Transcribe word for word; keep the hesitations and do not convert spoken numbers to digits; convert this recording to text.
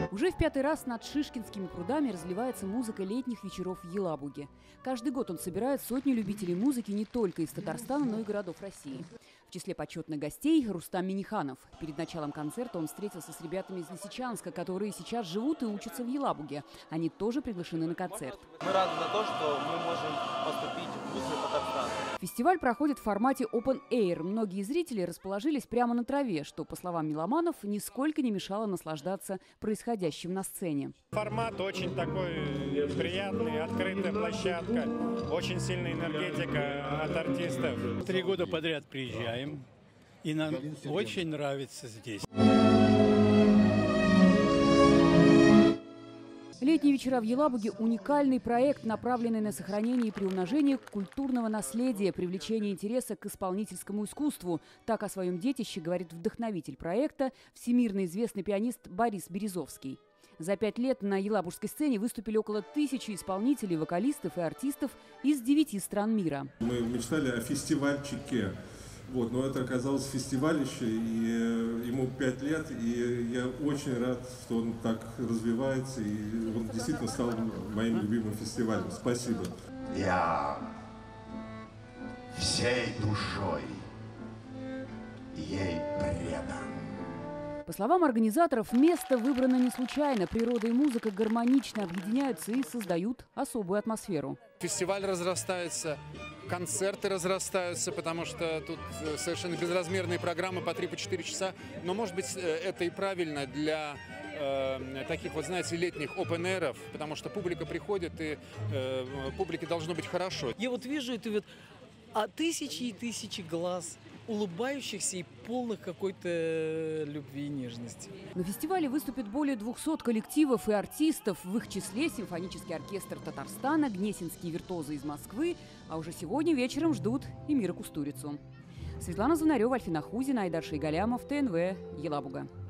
Уже в пятый раз над Шишкинскими прудами разливается музыка летних вечеров в Елабуге. Каждый год он собирает сотни любителей музыки не только из Татарстана, но и городов России. В числе почетных гостей Рустам Минниханов. Перед началом концерта он встретился с ребятами из Лисичанска, которые сейчас живут и учатся в Елабуге. Они тоже приглашены на концерт. Мы рады за то, что мы можем поступить в вузы Татарстана. Фестиваль проходит в формате Open Air. Многие зрители расположились прямо на траве, что, по словам меломанов, нисколько не мешало наслаждаться происходящим на сцене. Формат очень такой приятный, открытая площадка, очень сильная энергетика от артистов. Три года подряд приезжаем, и нам очень нравится здесь. Летние вечера в Елабуге – уникальный проект, направленный на сохранение и приумножение культурного наследия, привлечение интереса к исполнительскому искусству. Так о своем детище говорит вдохновитель проекта, всемирно известный пианист Борис Березовский. За пять лет на елабужской сцене выступили около тысячи исполнителей, вокалистов и артистов из девяти стран мира. Мы мечтали о фестивальчике. Вот, но это оказалось фестивалище, и ему пять лет, и я очень рад, что он так развивается, и он действительно стал моим любимым фестивалем. Спасибо. Я всей душой ей предан. По словам организаторов, место выбрано не случайно. Природа и музыка гармонично объединяются и создают особую атмосферу. Фестиваль разрастается, концерты разрастаются, потому что тут совершенно безразмерные программы по три-четыре часа. Но, может быть, это и правильно для э, таких, вот знаете, летних open-air'ов, потому что публика приходит, и э, публике должно быть хорошо. Я вот вижу это вот а тысячи и тысячи глаз, улыбающихся и полных какой-то любви и нежности. На фестивале выступит более двухсот коллективов и артистов, в их числе симфонический оркестр Татарстана, гнесинские виртуозы из Москвы, а уже сегодня вечером ждут и Мира Кустурицу. Светлана Звонарева, Альфина Хузина, Айдар Шейгалямов, ТНВ, Елабуга.